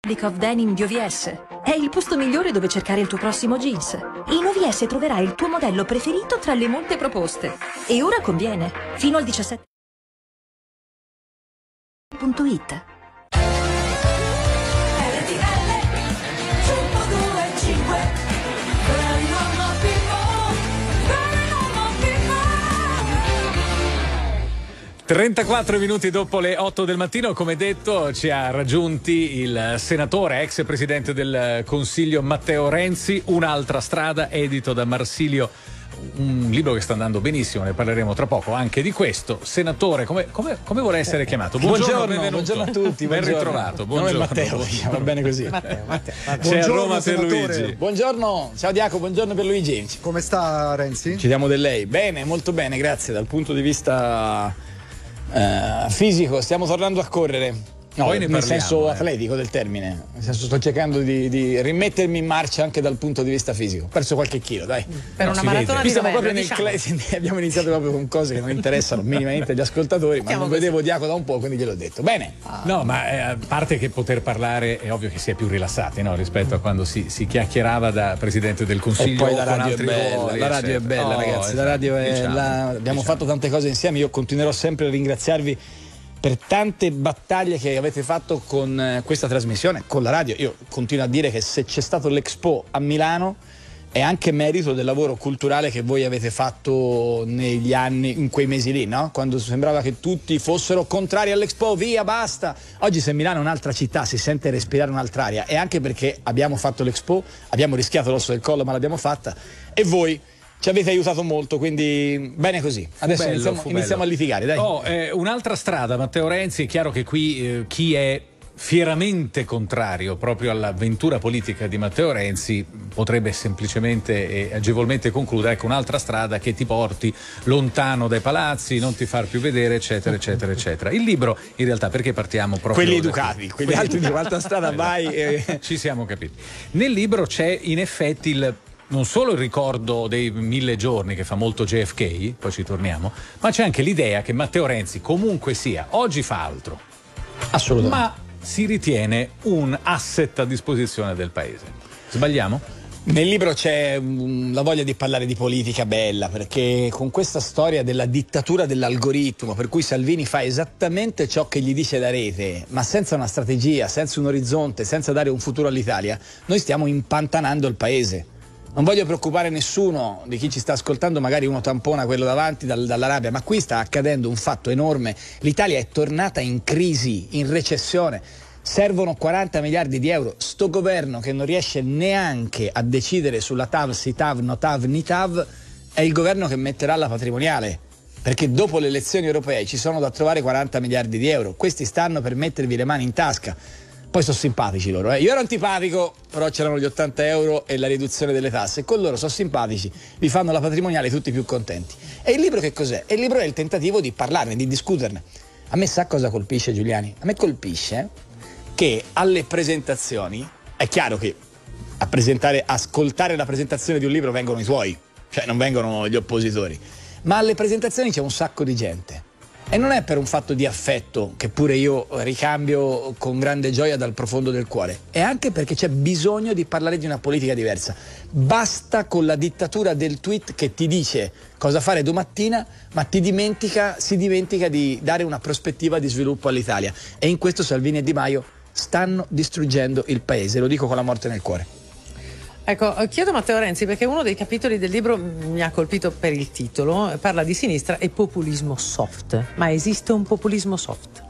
Republic of Denim di OVS. È il posto migliore dove cercare il tuo prossimo jeans. In OVS troverai il tuo modello preferito tra le molte proposte. E ora conviene. Fino al 17.it. RTL 34 minuti dopo le 8 del mattino, come detto, ci ha raggiunti il senatore, ex presidente del Consiglio Matteo Renzi. Un'altra strada, edito da Marsilio, un libro che sta andando benissimo, ne parleremo tra poco anche di questo. Senatore, come vuole essere chiamato? Buongiorno a tutti, ben ritrovato. Buongiorno. Matteo, va bene così. C'è Buongiorno, a Roma Pierluigi. Buongiorno, ciao Diaco, buongiorno Pierluigi. Come sta Renzi? Ci diamo del lei. Bene, molto bene, grazie. Dal punto di vista fisico stiamo tornando a correre. No, poi ne nel parliamo, senso atletico del termine. Nel senso, sto cercando di rimettermi in marcia anche dal punto di vista fisico. Ho perso qualche chilo, dai. Per una maratona Qui di siamo novembre, proprio abbiamo iniziato proprio con cose che non interessano minimamente agli ascoltatori, ma non vedevo Diaco da un po', quindi gliel'ho detto. Bene. No, ma a parte che poter parlare è ovvio che si è più rilassati, no? Rispetto a quando si chiacchierava da Presidente del Consiglio. E poi la con radio è altri bella, ruoli, la radio è bella, ragazzi. La radio è diciamo. abbiamo fatto tante cose insieme, io continuerò sempre a ringraziarvi per tante battaglie che avete fatto con questa trasmissione, con la radio. Io continuo a dire che se c'è stato l'Expo a Milano è anche merito del lavoro culturale che voi avete fatto negli anni, in quei mesi lì, no? Quando sembrava che tutti fossero contrari all'Expo, via, basta. Oggi se Milano è un'altra città, si sente respirare un'altra aria, e anche perché abbiamo fatto l'Expo, abbiamo rischiato l'osso del collo, ma l'abbiamo fatta, e voi ci avete aiutato molto, quindi bene così. Adesso iniziamo a litigare, dai. Un'altra strada, Matteo Renzi. È chiaro che qui chi è fieramente contrario proprio all'avventura politica di Matteo Renzi potrebbe semplicemente e agevolmente concludere: ecco, un'altra strada che ti porti lontano dai palazzi, non ti far più vedere, eccetera, eccetera, eccetera. Il libro, in realtà, perché partiamo proprio quelli educati, quelli altri di un'altra strada, vai. Ci siamo capiti. Nel libro c'è in effetti non solo il ricordo dei 1000 giorni, che fa molto JFK, poi ci torniamo, ma c'è anche l'idea che Matteo Renzi comunque sia, oggi fa altro, assolutamente, ma si ritiene un asset a disposizione del paese. Sbagliamo? Nel libro c'è la voglia di parlare di politica bella, perché con questa storia della dittatura dell'algoritmo, per cui Salvini fa esattamente ciò che gli dice la rete, ma senza una strategia, senza un orizzonte, senza dare un futuro all'Italia, noi stiamo impantanando il paese. Non voglio preoccupare nessuno di chi ci sta ascoltando, magari uno tampona quello davanti dalla rabbia, ma qui sta accadendo un fatto enorme. L'Italia è tornata in crisi, in recessione. Servono 40 miliardi di euro. Sto governo che non riesce neanche a decidere sulla TAV, si TAV, no TAV, ni TAV, è il governo che metterà la patrimoniale. Perché dopo le elezioni europee ci sono da trovare 40 miliardi di euro. Questi stanno per mettervi le mani in tasca. Poi sono simpatici loro, Io ero antipatico, però c'erano gli 80 euro e la riduzione delle tasse. Con loro sono simpatici, vi fanno la patrimoniale, tutti più contenti. E il libro che cos'è? Il libro è il tentativo di parlarne, di discuterne. A me sa cosa colpisce, Giuliani? A me colpisce che alle presentazioni, è chiaro che ascoltare la presentazione di un libro vengono i suoi, cioè non vengono gli oppositori, ma alle presentazioni c'è un sacco di gente. E non è per un fatto di affetto, che pure io ricambio con grande gioia dal profondo del cuore, è anche perché c'è bisogno di parlare di una politica diversa. Basta con la dittatura del tweet che ti dice cosa fare domattina, ma si dimentica di dare una prospettiva di sviluppo all'Italia. E in questo Salvini e Di Maio stanno distruggendo il paese, lo dico con la morte nel cuore. Ecco, chiedo a Matteo Renzi, perché uno dei capitoli del libro mi ha colpito per il titolo, parla di sinistra e populismo soft. Ma esiste un populismo soft?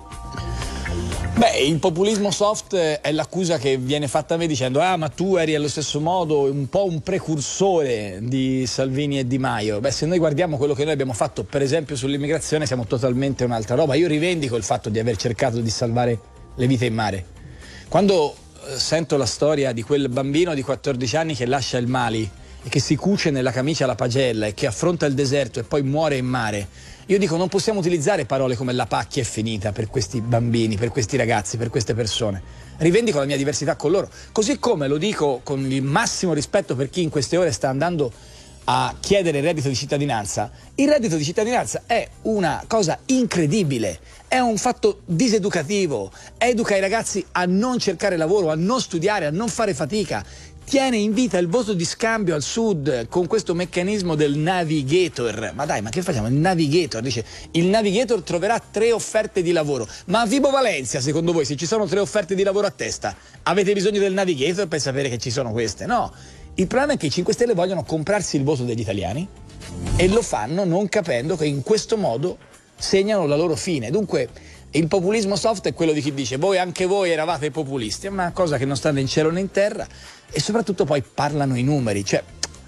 Beh, il populismo soft è l'accusa che viene fatta a me dicendo: ah, ma tu eri allo stesso modo un po' un precursore di Salvini e Di Maio. Beh, se noi guardiamo quello che noi abbiamo fatto, per esempio sull'immigrazione, siamo totalmente un'altra roba. Io rivendico il fatto di aver cercato di salvare le vite in mare. Quando sento la storia di quel bambino di 14 anni che lascia il Mali e che si cuce nella camicia la pagella e che affronta il deserto e poi muore in mare, io dico: non possiamo utilizzare parole come la pacchia è finita per questi bambini, per questi ragazzi, per queste persone. Rivendico la mia diversità con loro, così come lo dico con il massimo rispetto per chi in queste ore sta andando a chiedere il reddito di cittadinanza, il reddito di cittadinanza è una cosa incredibile, è un fatto diseducativo, educa i ragazzi a non cercare lavoro, a non studiare, a non fare fatica, tiene in vita il voto di scambio al sud con questo meccanismo del navigator. Ma dai, ma che facciamo? Il navigator dice, il navigator troverà 3 offerte di lavoro. Ma a Vibo Valentia, secondo voi, se ci sono 3 offerte di lavoro a testa, avete bisogno del navigator per sapere che ci sono queste? No. Il problema è che i 5 Stelle vogliono comprarsi il voto degli italiani e lo fanno non capendo che in questo modo segnano la loro fine. Dunque il populismo soft è quello di chi dice anche voi eravate populisti, è una cosa che non sta né in cielo né in terra, e soprattutto poi parlano i numeri. Cioè,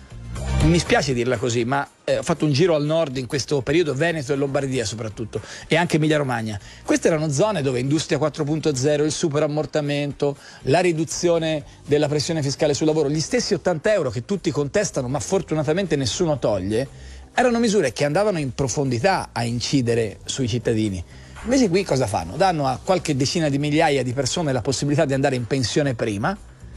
mi spiace dirla così, ma ho fatto un giro al nord in questo periodo, Veneto e Lombardia soprattutto, e anche Emilia Romagna. Queste erano zone dove Industria 4.0, il superammortamento, la riduzione della pressione fiscale sul lavoro, gli stessi 80 euro che tutti contestano ma fortunatamente nessuno toglie, erano misure che andavano in profondità a incidere sui cittadini. Invece qui cosa fanno? Danno a qualche decina di migliaia di persone la possibilità di andare in pensione prima.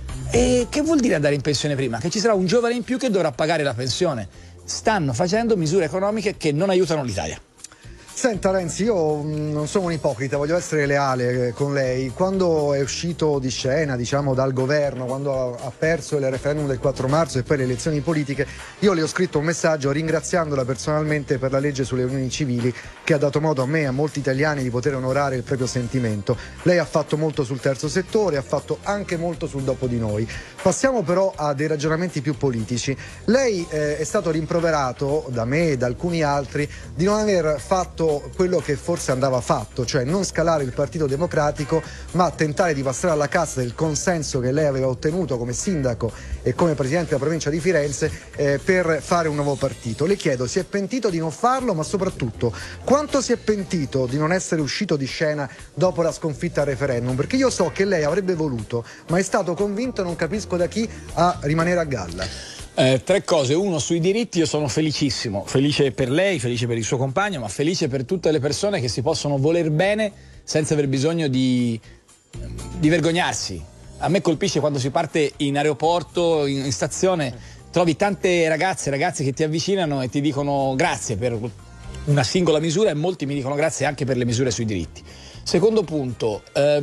E che vuol dire andare in pensione prima? Che ci sarà un giovane in più che dovrà pagare la pensione. Stanno facendo misure economiche che non aiutano l'Italia. Senta Renzi, io non sono un ipocrita, voglio essere leale con lei. Quando è uscito di scena, diciamo, dal governo, quando ha perso il referendum del 4 marzo e poi le elezioni politiche, io le ho scritto un messaggio ringraziandola personalmente per la legge sulle unioni civili che ha dato modo a me e a molti italiani di poter onorare il proprio sentimento. Lei ha fatto molto sul terzo settore, ha fatto anche molto sul dopo di noi. Passiamo però a dei ragionamenti più politici. Lei è stato rimproverato da me e da alcuni altri di non aver fatto quello che forse andava fatto, cioè non scalare il Partito Democratico ma tentare di passare alla cassa del consenso che lei aveva ottenuto come sindaco e come presidente della provincia di Firenze per fare un nuovo partito. Le chiedo, si è pentito di non farlo, ma soprattutto quanto si è pentito di non essere uscito di scena dopo la sconfitta al referendum? Perché io so che lei avrebbe voluto, ma è stato convinto, non capisco da chi, a rimanere a galla. 3 cose. 1, sui diritti io sono felicissimo, felice per lei, felice per il suo compagno, ma felice per tutte le persone che si possono voler bene senza aver bisogno di vergognarsi. A me colpisce quando si parte in aeroporto, in stazione, trovi tante ragazze e ragazzi che ti avvicinano e ti dicono grazie per una singola misura, e molti mi dicono grazie anche per le misure sui diritti. Secondo punto,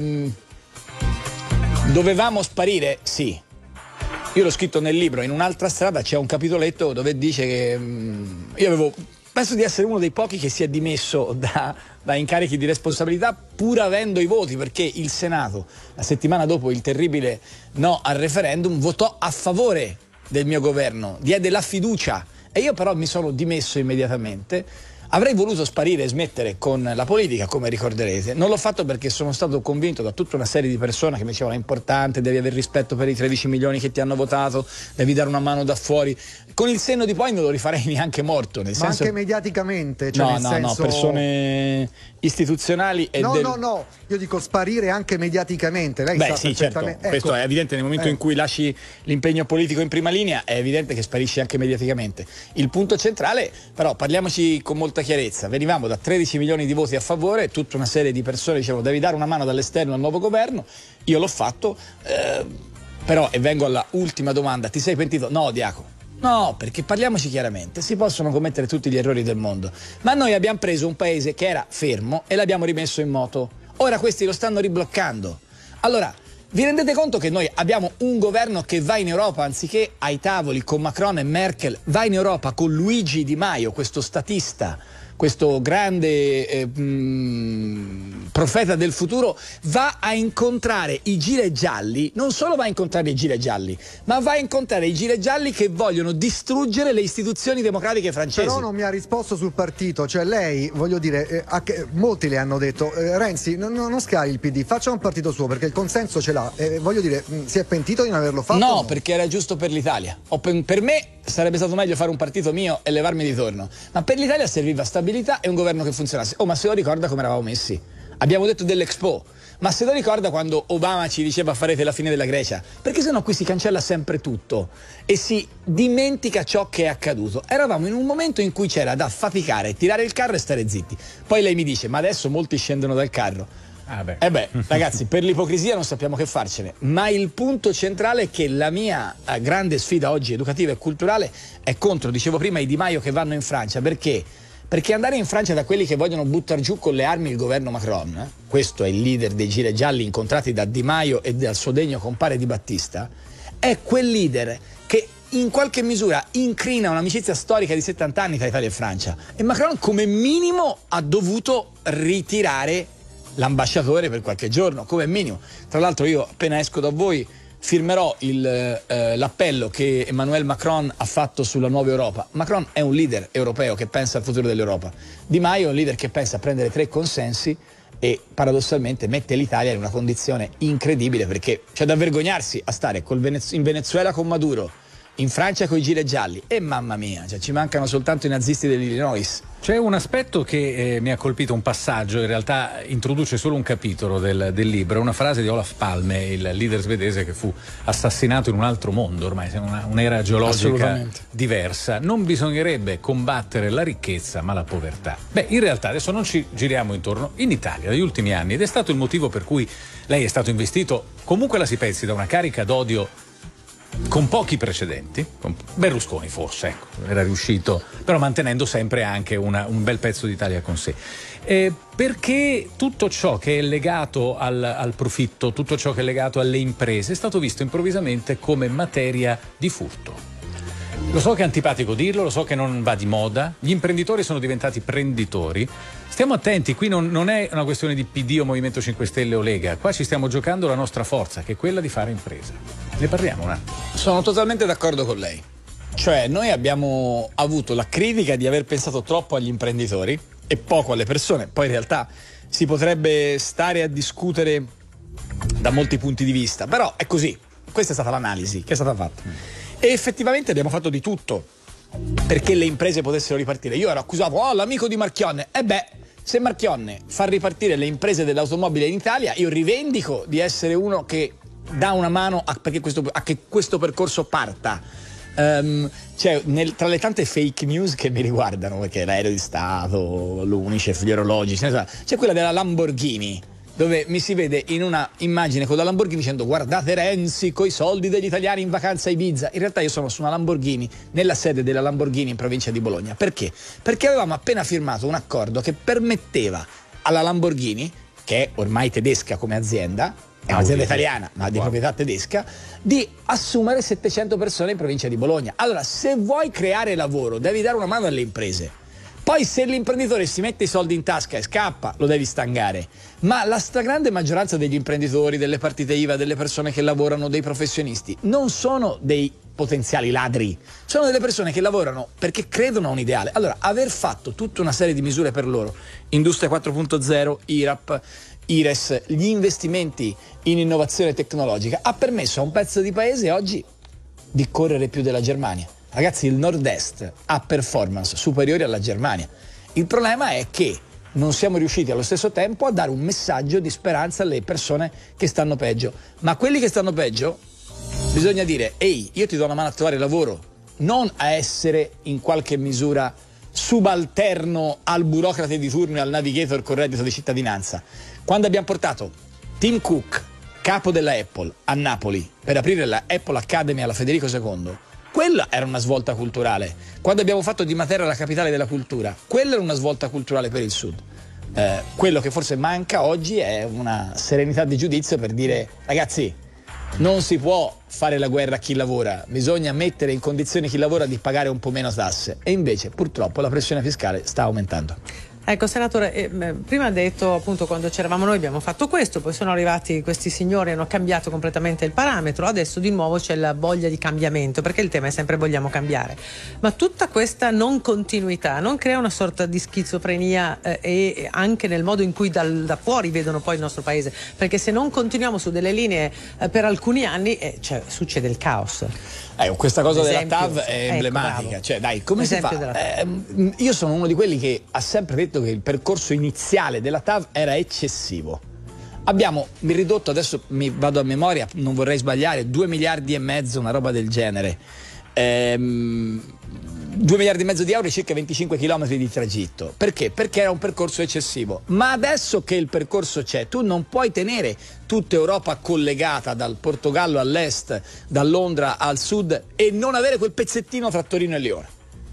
dovevamo sparire? Sì. Io l'ho scritto nel libro, in un'altra strada c'è un capitoletto dove dice che penso di essere uno dei pochi che si è dimesso da incarichi di responsabilità pur avendo i voti, perché il Senato, la settimana dopo il terribile no al referendum, votò a favore del mio governo, diede la fiducia, e io però mi sono dimesso immediatamente. Avrei voluto sparire e smettere con la politica, come ricorderete. Non l'ho fatto perché sono stato convinto da tutta una serie di persone che mi dicevano è importante, devi avere rispetto per i 13 milioni che ti hanno votato, devi dare una mano da fuori. Con il senno di poi non lo rifarei neanche morto. Nel senso... anche mediaticamente? Cioè no, nel no, senso... no, persone istituzionali e no, io dico sparire anche mediaticamente. Lei sa sì, certo, ecco. Questo è evidente, nel momento in cui lasci l'impegno politico in prima linea è evidente che sparisci anche mediaticamente. Il punto centrale, però, parliamoci con molta chiarezza, venivamo da 13 milioni di voti a favore, tutta una serie di persone dicevano devi dare una mano dall'esterno al nuovo governo, io l'ho fatto, però, e vengo alla ultima domanda, ti sei pentito? No, Diaco. No, perché parliamoci chiaramente, si possono commettere tutti gli errori del mondo, ma noi abbiamo preso un paese che era fermo e l'abbiamo rimesso in moto. Ora questi lo stanno ribloccando. Allora, vi rendete conto che noi abbiamo un governo che va in Europa, anziché ai tavoli con Macron e Merkel, va in Europa con Luigi Di Maio, questo statista, questo grande profeta del futuro, va a incontrare i gilet gialli, non solo va a incontrare i gilet gialli, ma va a incontrare i gilet gialli che vogliono distruggere le istituzioni democratiche francesi. Però non mi ha risposto sul partito, cioè lei, voglio dire, molti le hanno detto, Renzi, non scali il PD, faccia un partito suo perché il consenso ce l'ha, voglio dire, si è pentito di non averlo fatto? No, perché era giusto per l'Italia. Per me sarebbe stato meglio fare un partito mio e levarmi di torno, ma per l'Italia serviva stabilità e un governo che funzionasse. Ma se lo ricorda come eravamo messi? Abbiamo detto dell'Expo, ma se lo ricorda quando Obama ci diceva farete la fine della Grecia? Perché sennò qui si cancella sempre tutto e si dimentica ciò che è accaduto. Eravamo in un momento in cui c'era da faticare, tirare il carro e stare zitti. Poi lei mi dice, ma adesso molti scendono dal carro. Ragazzi, per l'ipocrisia non sappiamo che farcene, ma il punto centrale è che la mia grande sfida oggi educativa e culturale è contro, dicevo prima, i Di Maio che vanno in Francia. Perché? Perché andare in Francia da quelli che vogliono buttare giù con le armi il governo Macron, questo è il leader dei Gilet Gialli incontrati da Di Maio e dal suo degno compare Di Battista, è quel leader che in qualche misura incrina un'amicizia storica di 70 anni tra Italia e Francia. E Macron come minimo ha dovuto ritirare l'ambasciatore per qualche giorno, come minimo. Tra l'altro io appena esco da voi firmerò l'appello che Emmanuel Macron ha fatto sulla nuova Europa. Macron è un leader europeo che pensa al futuro dell'Europa. Di Maio è un leader che pensa a prendere 3 consensi e paradossalmente mette l'Italia in una condizione incredibile, perché c'è da vergognarsi a stare in Venezuela con Maduro, in Francia con i Gilet Gialli e mamma mia, cioè, ci mancano soltanto i nazisti dell'Illinois. C'è un aspetto che mi ha colpito, un passaggio, in realtà introduce solo un capitolo del libro, una frase di Olof Palme, il leader svedese che fu assassinato in un altro mondo, ormai siamo un'era geologica diversa. Non bisognerebbe combattere la ricchezza ma la povertà. Beh, in realtà adesso non ci giriamo intorno, in Italia negli ultimi anni, ed è stato il motivo per cui lei è stato investito, comunque la si pensi, da una carica d'odio con pochi precedenti, con Berlusconi forse, ecco, era riuscito, però mantenendo sempre anche un bel pezzo d'Italia con sé. Perché tutto ciò che è legato al profitto, tutto ciò che è legato alle imprese è stato visto improvvisamente come materia di furto. Lo so che è antipatico dirlo, lo so che non va di moda, gli imprenditori sono diventati prenditori. Stiamo attenti, qui non è una questione di PD o Movimento 5 Stelle o Lega, qua ci stiamo giocando la nostra forza, che è quella di fare impresa. Ne parliamo un attimo. Sono totalmente d'accordo con lei. Cioè, noi abbiamo avuto la critica di aver pensato troppo agli imprenditori e poco alle persone. Poi in realtà si potrebbe stare a discutere da molti punti di vista, però è così. Questa è stata l'analisi che è stata fatta. E effettivamente abbiamo fatto di tutto perché le imprese potessero ripartire. Io ero accusato, l'amico di Marchionne. Se Marchionne fa ripartire le imprese dell'automobile in Italia, io rivendico di essere uno che dà una mano a che questo percorso parta. Tra le tante fake news che mi riguardano, perché l'aereo di Stato, l'Unicef, gli orologi, c'è quella della Lamborghini, dove mi si vede in una immagine con la Lamborghini dicendo guardate Renzi coi soldi degli italiani in vacanza a Ibiza. In realtà io sono su una Lamborghini nella sede della Lamborghini in provincia di Bologna. Perché? Perché avevamo appena firmato un accordo che permetteva alla Lamborghini, che è ormai tedesca come azienda, è un'azienda italiana ma di proprietà tedesca, di assumere 700 persone in provincia di Bologna. Allora, se vuoi creare lavoro devi dare una mano alle imprese. Poi se l'imprenditore si mette i soldi in tasca e scappa, lo devi stangare. Ma la stragrande maggioranza degli imprenditori, delle partite IVA, delle persone che lavorano, dei professionisti, non sono dei potenziali ladri, sono delle persone che lavorano perché credono a un ideale. Allora, aver fatto tutta una serie di misure per loro, Industria 4.0, IRAP, IRES, gli investimenti in innovazione tecnologica, ha permesso a un pezzo di paese oggi di correre più della Germania. Ragazzi, il nord-est ha performance superiori alla Germania. Il problema è che non siamo riusciti allo stesso tempo a dare un messaggio di speranza alle persone che stanno peggio. Ma quelli che stanno peggio bisogna dire, ehi, io ti do una mano a trovare lavoro, non a essere in qualche misura subalterno al burocrate di turno e al navigator con reddito di cittadinanza. Quando abbiamo portato Tim Cook, capo della Apple, a Napoli per aprire la Apple Academy alla Federico II, quella era una svolta culturale. Quando abbiamo fatto di Matera la capitale della cultura, quella era una svolta culturale per il Sud. Quello che forse manca oggi è una serenità di giudizio per dire, ragazzi, non si può fare la guerra a chi lavora, bisogna mettere in condizione chi lavora di pagare un po' meno tasse. E invece purtroppo la pressione fiscale sta aumentando. Ecco, senatore, prima ha detto appunto quando c'eravamo noi abbiamo fatto questo, poi sono arrivati questi signori e hanno cambiato completamente il parametro, adesso di nuovo c'è la voglia di cambiamento, perché il tema è sempre vogliamo cambiare. Ma tutta questa non continuità non crea una sorta di schizofrenia e anche nel modo in cui da fuori vedono poi il nostro paese? Perché se non continuiamo su delle linee per alcuni anni succede il caos. Questa cosa della TAV è emblematica, cioè dai, come si fa? Io sono uno di quelli che ha sempre detto che il percorso iniziale della TAV era eccessivo. Abbiamo ridotto, adesso mi vado a memoria, non vorrei sbagliare, 2,5 miliardi, una roba del genere. 2 miliardi e mezzo di euro e circa 25 chilometri di tragitto. Perché? Perché era un percorso eccessivo. Ma adesso che il percorso c'è, tu non puoi tenere tutta Europa collegata dal Portogallo all'est, da Londra al sud e non avere quel pezzettino tra Torino e Lione.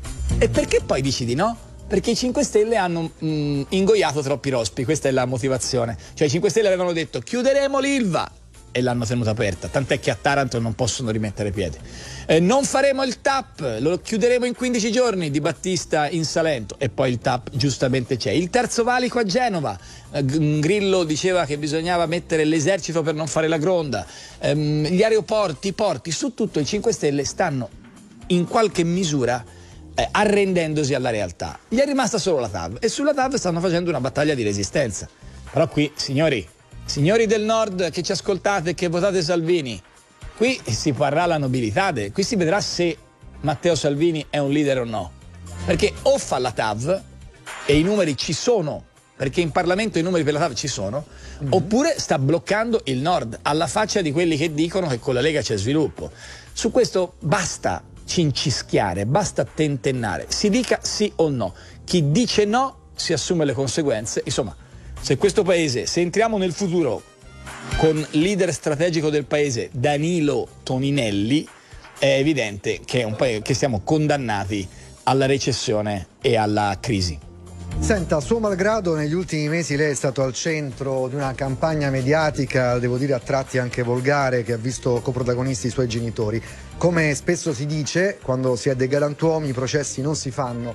E perché poi dici di no? Perché i 5 Stelle hanno ingoiato troppi rospi, questa è la motivazione. Cioè i 5 Stelle avevano detto chiuderemo l'Ilva e l'hanno tenuta aperta, tant'è che a Taranto non possono rimettere piede. Non faremo il TAP, lo chiuderemo in 15 giorni, Di Battista in Salento, e poi il TAP giustamente c'è. Il terzo valico a Genova, Grillo diceva che bisognava mettere l'esercito per non fare la gronda, gli aeroporti, i porti, su tutto i 5 Stelle stanno in qualche misura arrendendosi alla realtà. Gli è rimasta solo la TAV e sulla TAV stanno facendo una battaglia di resistenza. Però qui, signori del Nord che ci ascoltate e che votate Salvini, qui si parrà la nobiltà, qui si vedrà se Matteo Salvini è un leader o no. Perché o fa la TAV, e i numeri ci sono, perché in Parlamento i numeri per la TAV ci sono, oppure sta bloccando il Nord, alla faccia di quelli che dicono che con la Lega c'è sviluppo. Su questo basta cincischiare, basta tentennare, si dica sì o no. Chi dice no si assume le conseguenze. Insomma, se questo paese, se entriamo nel futuro con leader strategico del paese Danilo Toninelli, è evidente che è un paese che siamo condannati alla recessione e alla crisi. Senta, suo malgrado negli ultimi mesi lei è stato al centro di una campagna mediatica, devo dire a tratti anche volgare, che ha visto coprotagonisti i suoi genitori. Come spesso si dice, quando si è dei galantuomini i processi non si fanno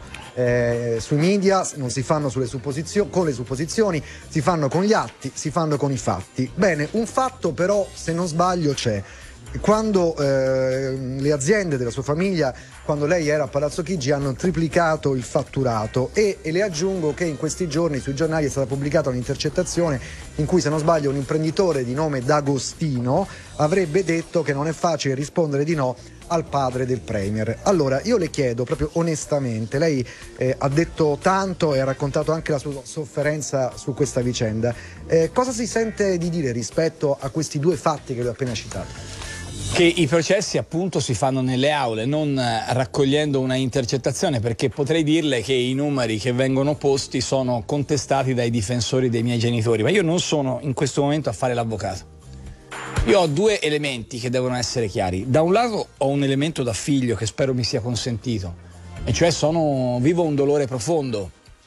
sui media, non si fanno con le supposizioni, si fanno con gli atti, si fanno con i fatti. Bene, un fatto però, se non sbaglio, c'è. Quando le aziende della sua famiglia, quando lei era a Palazzo Chigi, hanno triplicato il fatturato e le aggiungo che in questi giorni sui giornali è stata pubblicata un'intercettazione in cui, se non sbaglio, un imprenditore di nome D'Agostino avrebbe detto che non è facile rispondere di no al padre del premier. Allora io le chiedo proprio onestamente, lei ha detto tanto e ha raccontato anche la sua sofferenza su questa vicenda, cosa si sente di dire rispetto a questi due fatti che le ho appena citato? Che i processi appunto si fanno nelle aule, non raccogliendo una intercettazione, perché potrei dirle che i numeri che vengono posti sono contestati dai difensori dei miei genitori, ma io non sono in questo momento a fare l'avvocato. Io ho due elementi che devono essere chiari. Da un lato ho un elemento da figlio che spero mi sia consentito, e cioè vivo un dolore profondo.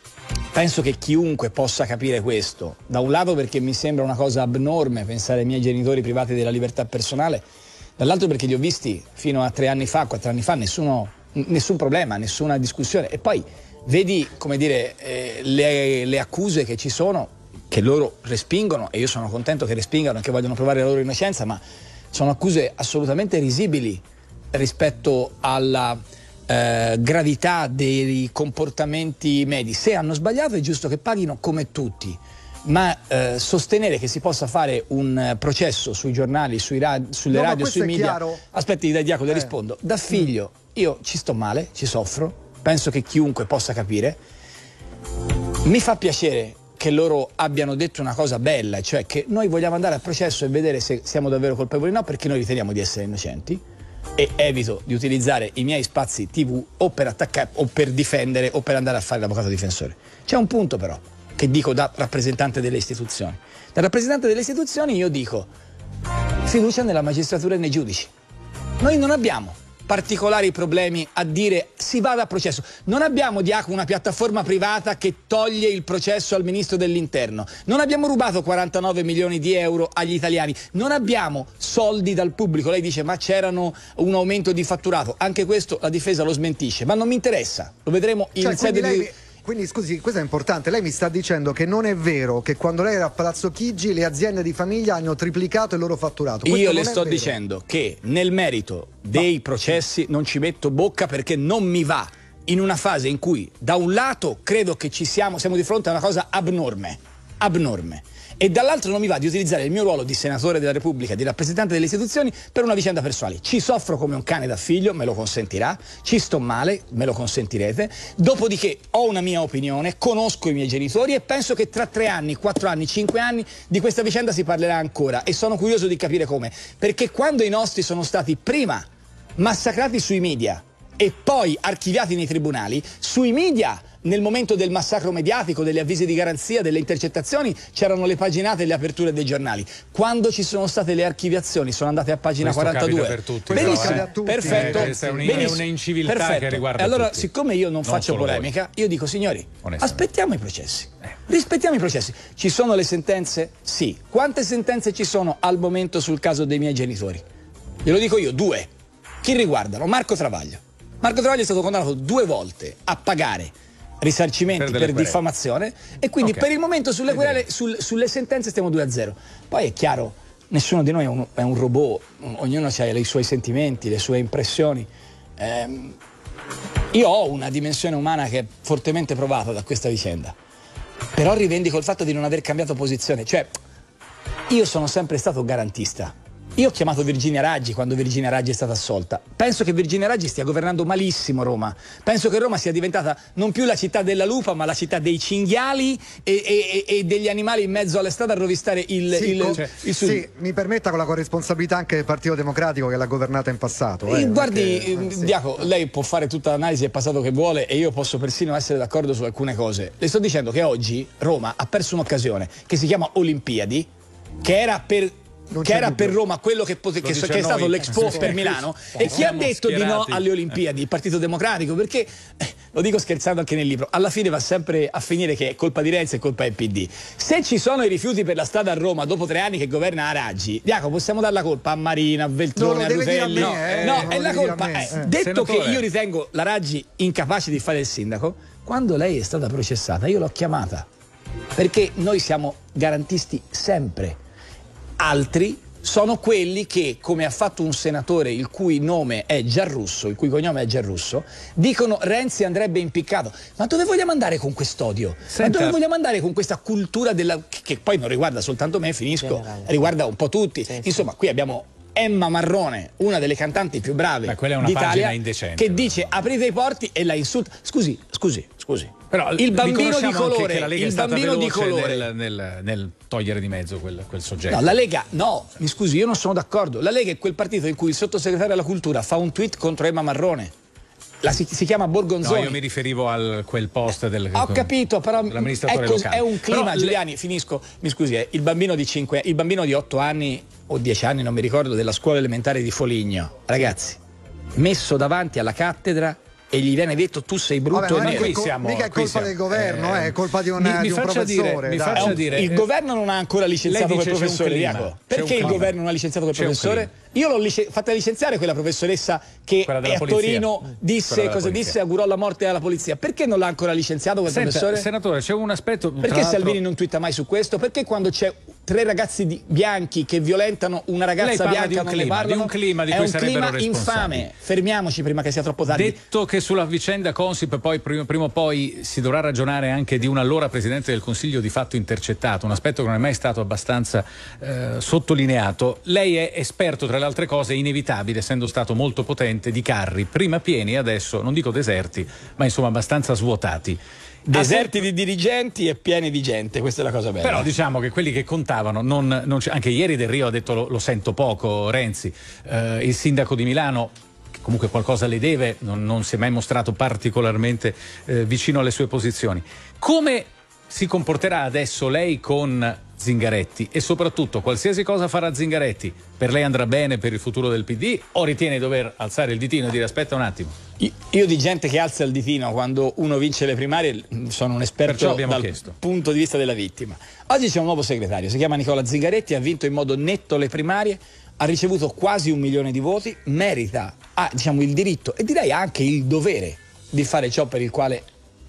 Penso che chiunque possa capire questo. Da un lato perché mi sembra una cosa abnorme pensare ai miei genitori privati della libertà personale, dall'altro perché li ho visti fino a 3 anni fa, 4 anni fa, nessun problema, nessuna discussione. E poi vedi, come dire, le accuse che ci sono, che loro respingono, e io sono contento che respingano e che vogliono provare la loro innocenza, ma sono accuse assolutamente risibili rispetto alla gravità dei comportamenti medi. Se hanno sbagliato è giusto che paghino come tutti, ma sostenere che si possa fare un processo sui giornali, sulle radio, sui media... Aspetti, da Diaco, le rispondo. Da figlio io ci sto male, ci soffro, penso che chiunque possa capire. Mi fa piacere che loro abbiano detto una cosa bella, cioè che noi vogliamo andare al processo e vedere se siamo davvero colpevoli o no, perché noi riteniamo di essere innocenti, e evito di utilizzare i miei spazi TV o per attaccare o per difendere o per andare a fare l'avvocato difensore. C'è un punto però che dico da rappresentante delle istituzioni. Da rappresentante delle istituzioni io dico fiducia nella magistratura e nei giudici. Noi non abbiamo particolari problemi a dire si vada a processo. Non abbiamo, Diaco, una piattaforma privata che toglie il processo al ministro dell'interno. Non abbiamo rubato 49 milioni di euro agli italiani. Non abbiamo soldi dal pubblico. Lei dice ma c'erano un aumento di fatturato. Anche questo la difesa lo smentisce. Ma non mi interessa. Lo vedremo in sede di... Quindi scusi, questo è importante, lei mi sta dicendo che non è vero che quando lei era a Palazzo Chigi le aziende di famiglia hanno triplicato il loro fatturato. Questo io le sto dicendo che nel merito dei processi non ci metto bocca, perché non mi va in una fase in cui da un lato credo che siamo di fronte a una cosa abnorme, e dall'altro non mi va di utilizzare il mio ruolo di senatore della Repubblica, di rappresentante delle istituzioni, per una vicenda personale. Ci soffro come un cane da figlio, me lo consentirà, ci sto male, me lo consentirete, dopodiché ho una mia opinione, conosco i miei genitori e penso che tra 3 anni, 4 anni, 5 anni di questa vicenda si parlerà ancora, e sono curioso di capire come, perché quando i nostri sono stati prima massacrati sui media e poi archiviati nei tribunali, sui media nel momento del massacro mediatico, degli avvisi di garanzia, delle intercettazioni, c'erano le paginate e le aperture dei giornali. Quando ci sono state le archiviazioni sono andate a pagina Questo 42. capita per tutti, Benissimo, però, a tutti. perfetto. Questa è un'inciviltà perfetto. che riguarda E allora, tutti. siccome io non faccio solo polemica, io dico, signori, Onestamente. aspettiamo i processi. Rispettiamo i processi. Ci sono le sentenze? Sì. Quante sentenze ci sono al momento sul caso dei miei genitori? Glielo dico io, 2. Chi riguardano? Marco Travaglio. Marco Travaglio è stato condannato 2 volte a pagare risarcimenti per diffamazione e quindi per il momento sulle querele, sulle sentenze stiamo 2-0. Poi è chiaro, nessuno di noi è un robot, ognuno ha i suoi sentimenti, le sue impressioni. Io ho una dimensione umana che è fortemente provata da questa vicenda, però rivendico il fatto di non aver cambiato posizione. Cioè, io sono sempre stato garantista. Io ho chiamato Virginia Raggi quando Virginia Raggi è stata assolta. Penso che Virginia Raggi stia governando malissimo Roma. Penso che Roma sia diventata non più la città della lupa, ma la città dei cinghiali e degli animali in mezzo alle strade a rovistare il sud. Sì, mi permetta, con la corresponsabilità anche del Partito Democratico che l'ha governata in passato. Guardi, Diaco, lei può fare tutta l'analisi del passato che vuole e io posso persino essere d'accordo su alcune cose. Le sto dicendo che oggi Roma ha perso un'occasione che si chiama Olimpiadi, che era per Roma quello che è stato l'Expo per Milano, e chi ha detto di no alle Olimpiadi? Il Partito Democratico, perché lo dico scherzando anche nel libro, alla fine va sempre a finire che è colpa di Renzi e colpa del PD. Se ci sono i rifiuti per la strada a Roma dopo 3 anni che governa Raggi, Diaco, possiamo dare la colpa a Marina, a Veltroni, a Rutelli? No, è la colpa. Detto Senatore. che io ritengo la Raggi incapace di fare il sindaco, quando lei è stata processata io l'ho chiamata, perché noi siamo garantisti sempre. Altri sono quelli che, come ha fatto un senatore il cui nome è Giarrusso, il cui cognome è Giarrusso, dicono Renzi andrebbe impiccato. Ma dove vogliamo andare con quest'odio? Ma dove vogliamo andare con questa cultura che poi non riguarda soltanto me, finisco, riguarda un po' tutti. Insomma, qui abbiamo Emma Marrone, una delle cantanti più brave d'Italia, che dice aprite i porti e la insulta. Scusi. Però il bambino di colore, che la Lega il è stata bambino di veloce colore nel togliere di mezzo quel soggetto. No, la Lega, no, mi scusi, io non sono d'accordo. La Lega è quel partito in cui il sottosegretario alla cultura fa un tweet contro Emma Marrone. Si chiama Borgonzoni. No, io mi riferivo a quel post del Ho capito, però l'amministratore locale. È un clima, però Giuliani, finisco. Mi scusi, il bambino di 8 anni o 10 anni, non mi ricordo, della scuola elementare di Foligno. Ragazzi, messo davanti alla cattedra e gli viene detto tu sei brutto. Vabbè, mica è colpa del governo, è colpa di un professore. Il governo non ha ancora licenziato quel professore, Diaco. Perché il governo non ha licenziato quel professore? Io l'ho fatta licenziare quella professoressa che a Torino disse, augurò la morte alla polizia. Perché non l'ha ancora licenziato quel professore? Senatore, c'è un aspetto. Perché Salvini non twitta mai su questo? Perché quando c'è 3 ragazzi bianchi che violentano una ragazza bianca non ne parlano? Di un clima di è cui un sarebbero clima responsabili. infame. Fermiamoci prima che sia troppo tardi. Detto che sulla vicenda Consip poi prima o poi si dovrà ragionare anche di un allora Presidente del Consiglio di fatto intercettato, un aspetto che non è mai stato abbastanza sottolineato. Lei è esperto, tra le altre cose, è inevitabile, essendo stato molto potente, di carri, prima pieni e adesso, non dico deserti, ma insomma abbastanza svuotati. Deserti di dirigenti e pieni di gente, questa è la cosa bella. Però diciamo che quelli che contavano, anche ieri Del Rio ha detto lo sento poco, Renzi, il sindaco di Milano, che comunque qualcosa le deve, non si è mai mostrato particolarmente vicino alle sue posizioni. Come si comporterà adesso lei con Zingaretti e soprattutto qualsiasi cosa farà Zingaretti, per lei andrà bene per il futuro del PD o ritiene di dover alzare il ditino e dire aspetta un attimo? Io di gente che alza il ditino quando uno vince le primarie sono un esperto dal punto di vista della vittima. Oggi c'è un nuovo segretario, si chiama Nicola Zingaretti, ha vinto in modo netto le primarie, ha ricevuto quasi 1 milione di voti, merita, ha il diritto e direi anche il dovere di fare ciò per il quale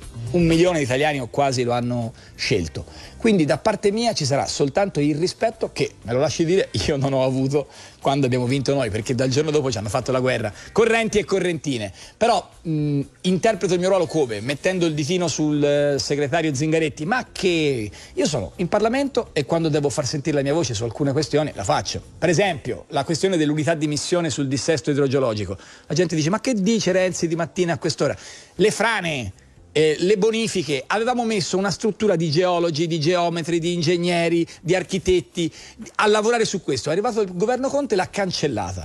1 milione di italiani o quasi lo hanno scelto. Quindi da parte mia ci sarà soltanto il rispetto che, me lo lasci dire, io non ho avuto quando abbiamo vinto noi, perché dal giorno dopo ci hanno fatto la guerra correnti e correntine. Però interpreto il mio ruolo come? Mettendo il ditino sul segretario Zingaretti, ma che io sono in Parlamento e quando devo far sentire la mia voce su alcune questioni la faccio. Per esempio la questione dell'unità di missione sul dissesto idrogeologico. La gente dice ma che dice Renzi di mattina a quest'ora? Le frane, le bonifiche, avevamo messo una struttura di geologi, di geometri, di ingegneri, di architetti a lavorare su questo. È arrivato il governo Conte e l'ha cancellata.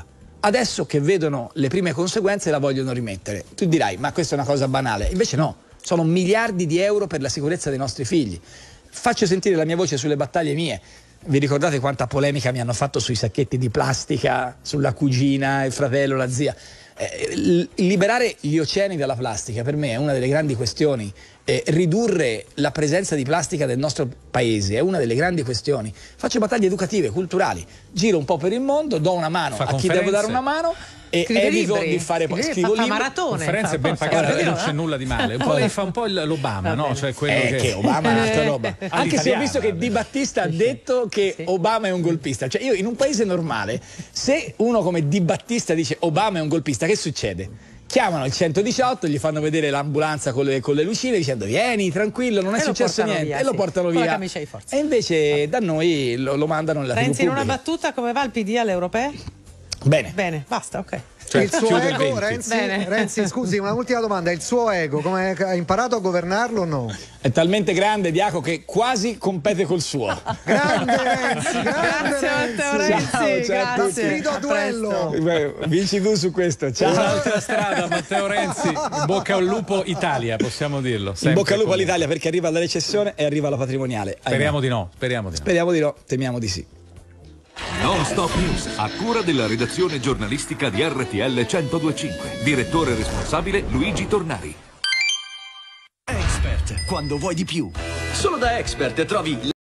Adesso che vedono le prime conseguenze la vogliono rimettere. Tu dirai, ma questa è una cosa banale. Invece no, sono miliardi di euro per la sicurezza dei nostri figli. Faccio sentire la mia voce sulle battaglie mie. Vi ricordate quanta polemica mi hanno fatto sui sacchetti di plastica, sulla cugina, il fratello, la zia? Liberare gli oceani dalla plastica per me è una delle grandi questioni. Ridurre la presenza di plastica nel nostro paese è una delle grandi questioni. Faccio battaglie educative, culturali, giro un po' per il mondo, do una mano a chi devo dare una mano e evito di fare scrivo libri, conferenze ben pagate, e non c'è nulla di male. Un po' lei fa un po' l'Obama, no? Cioè quello che Obama è un'altra roba. Anche se ho visto che Di Battista ha detto che Obama è un golpista. Cioè io in un paese normale, se uno come Di Battista dice Obama è un golpista, che succede? Chiamano il 118, gli fanno vedere l'ambulanza con le lucine dicendo vieni tranquillo, non è successo niente, via, e lo portano via. Camicia di forza. E invece da noi lo mandano nella TV Renzi, in pubblica. una battuta, come va il PD alle europee? Bene, basta, ok. Cioè, il suo chiude il ego, 20. Renzi, scusi, un'ultima domanda. Il suo ego, come ha imparato a governarlo o no? è talmente grande, Diaco, che quasi compete col suo. Grande Renzi, grande Grazie Matteo Renzi. Renzi, ciao a tutti. Sfido a duello. Vinci tu su questo, ciao. Un'altra strada, Matteo Renzi, in bocca al lupo Italia, possiamo dirlo. In sempre bocca al lupo comunque. all'Italia, perché arriva la recessione e arriva la patrimoniale. Speriamo di no, speriamo di no. Speriamo di no, temiamo di sì. Non Stop News, a cura della redazione giornalistica di RTL 102.5. Direttore responsabile Luigi Tornari. Expert, quando vuoi di più. Solo da Expert trovi